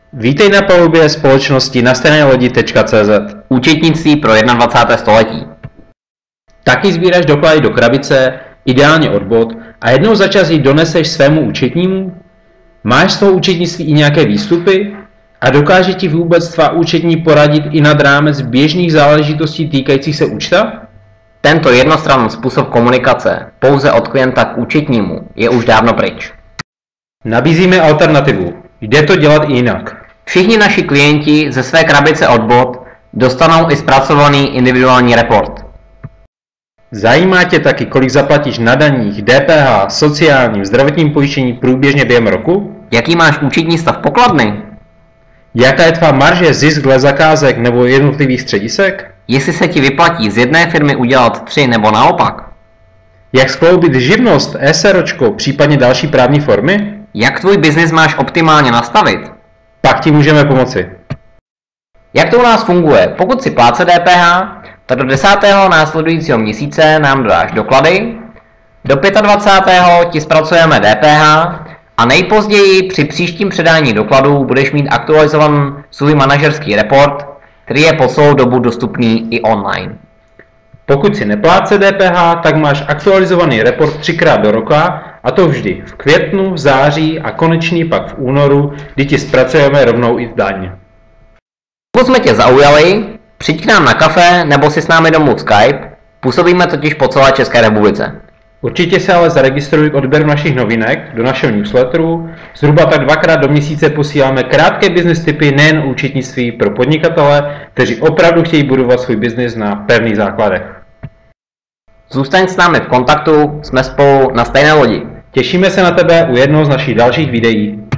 Vítej na palubě společnosti nastranělodi.cz. Účetnictví pro 21. století. Taky sbíráš doklady do krabice, ideálně od bod, a jednou za čas ji doneseš svému účetnímu? Máš z toho účetnictví i nějaké výstupy? A dokáže ti vůbec tvá účetní poradit i nad rámec běžných záležitostí týkajících se účta? Tento jednostranný způsob komunikace pouze od klienta k účetnímu je už dávno pryč. Nabízíme alternativu. Jde to dělat i jinak. Všichni naši klienti ze své krabice od bod dostanou i zpracovaný individuální report. Zajímá tě taky, kolik zaplatíš na daních, DPH, sociálním, zdravotním pojištění průběžně během roku? Jaký máš účetní stav pokladny? Jaká je tvá marže, zisk dle zakázek nebo jednotlivých středisek? Jestli se ti vyplatí z jedné firmy udělat 3 nebo naopak? Jak skloubit živnost, SROčko, případně další právní formy? Jak tvůj biznis máš optimálně nastavit? Pak ti můžeme pomoci. Jak to u nás funguje? Pokud si plátce DPH, tak do 10. následujícího měsíce nám dodáš doklady, do 25. ti zpracujeme DPH a nejpozději při příštím předání dokladů budeš mít aktualizovaný svůj manažerský report, který je po celou dobu dostupný i online. Pokud si neplátce DPH, tak máš aktualizovaný report 3krát do roka, a to vždy v květnu, v září a konečný pak v únoru, kdy ti zpracujeme rovnou i daň. Pokud jsme tě zaujali, přijď k nám na kafe nebo si s námi domluv Skype, působíme totiž po celé České republice. Určitě se ale zaregistruj k odběru našich novinek do našeho newsletteru. Zhruba tak 2krát do měsíce posíláme krátké business tipy nejen o účetnictví pro podnikatele, kteří opravdu chtějí budovat svůj biznis na pevných základech. Zůstaň s námi v kontaktu, jsme spolu na stejné lodi. Těšíme se na tebe u jednoho z našich dalších videí.